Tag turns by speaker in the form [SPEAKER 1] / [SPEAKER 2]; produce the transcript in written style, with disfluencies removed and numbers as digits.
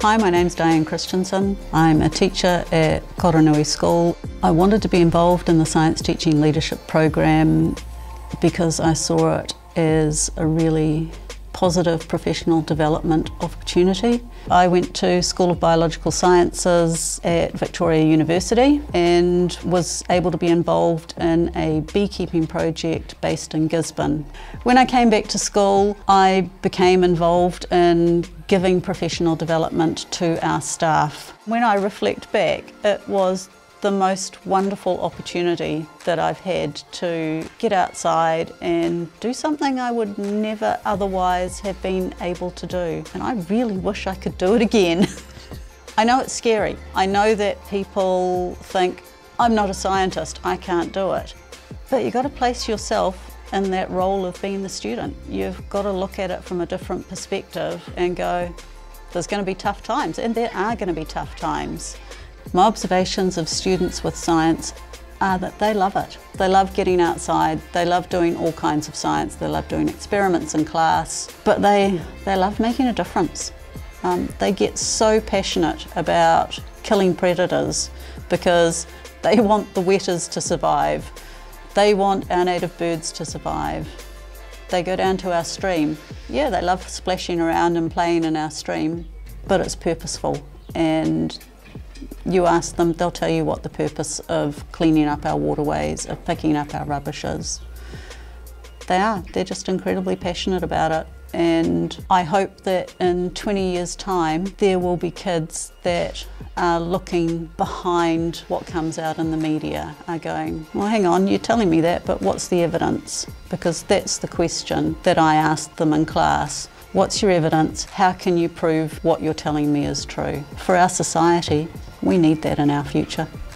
[SPEAKER 1] Hi, my name's Diane Christensen. I'm a teacher at Whakarongo School. I wanted to be involved in the Science Teaching Leadership Program because I saw it as a really positive professional development opportunity. I went to School of Biological Sciences at Victoria University and was able to be involved in a beekeeping project based in Gisborne. When I came back to school, I became involved in giving professional development to our staff. When I reflect back, it was the most wonderful opportunity that I've had to get outside and do something I would never otherwise have been able to do. And I really wish I could do it again. I know it's scary. I know that people think, I'm not a scientist, I can't do it. But you've got to place yourself in that role of being the student. You've got to look at it from a different perspective and go, there's going to be tough times, and there are going to be tough times. My observations of students with science are that they love it. They love getting outside, they love doing all kinds of science, they love doing experiments in class, but they love making a difference. They get so passionate about killing predators because they want the wetters to survive. They want our native birds to survive. They go down to our stream. Yeah, they love splashing around and playing in our stream, but it's purposeful. And you ask them, they'll tell you what the purpose of cleaning up our waterways, of picking up our rubbish is. They're just incredibly passionate about it, and I hope that in 20 years' time there will be kids that are looking behind what comes out in the media, are going, well hang on, you're telling me that, but what's the evidence? Because that's the question that I asked them in class. What's your evidence? How can you prove what you're telling me is true? For our society, we need that in our future.